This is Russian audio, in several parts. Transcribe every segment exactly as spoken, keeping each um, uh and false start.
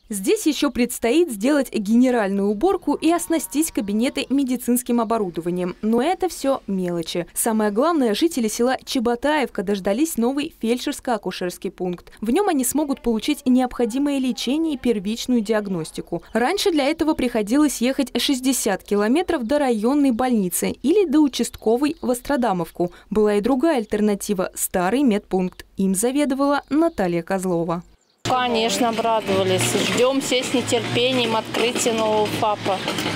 Здесь еще предстоит сделать генеральную уборку и оснастить кабинеты медицинским оборудованием. Но это все мелочи. Самое главное, жители села Чеботаевка дождались новый фельдшерско-акушерский пункт. В нем они смогут получить необходимое лечение и первичную диагностику. Раньше для этого приходилось ехать шестьдесят километров до районной больницы или до участковой в Острадамовку. Была и другая альтернатива – старый медпункт. Им заведовала Наталья Козлова. Конечно, обрадовались. Ждем все с нетерпением открытия нового ФАПа.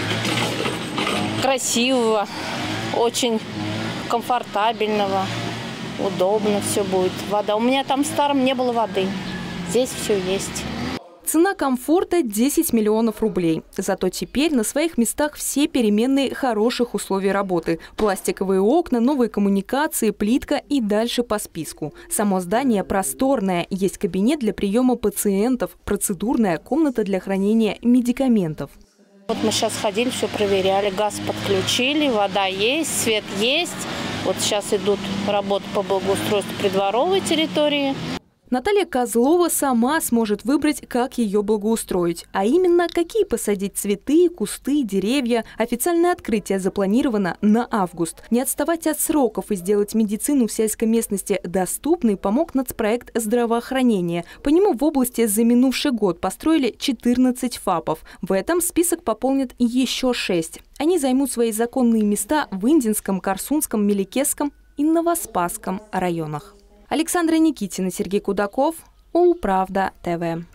Красивого, очень комфортабельного, удобно все будет. Вода. У меня там в старом не было воды. Здесь все есть. Цена комфорта – десять миллионов рублей. Зато теперь на своих местах все переменные хороших условий работы. Пластиковые окна, новые коммуникации, плитка и дальше по списку. Само здание просторное. Есть кабинет для приема пациентов, процедурная комната для хранения медикаментов. Вот мы сейчас ходили, все проверяли. Газ подключили, вода есть, свет есть. Вот сейчас идут работы по благоустройству придворовой территории. Наталья Козлова сама сможет выбрать, как ее благоустроить. А именно, какие посадить цветы, кусты, деревья. Официальное открытие запланировано на август. Не отставать от сроков и сделать медицину в сельской местности доступной помог нацпроект здравоохранения. По нему в области за минувший год построили четырнадцать ФАПов. В этом список пополнит еще шесть. Они займут свои законные места в Индинском, Корсунском, Меликесском и Новоспасском районах. Александра Никитина, Сергей Кудаков, Улправда ТВ.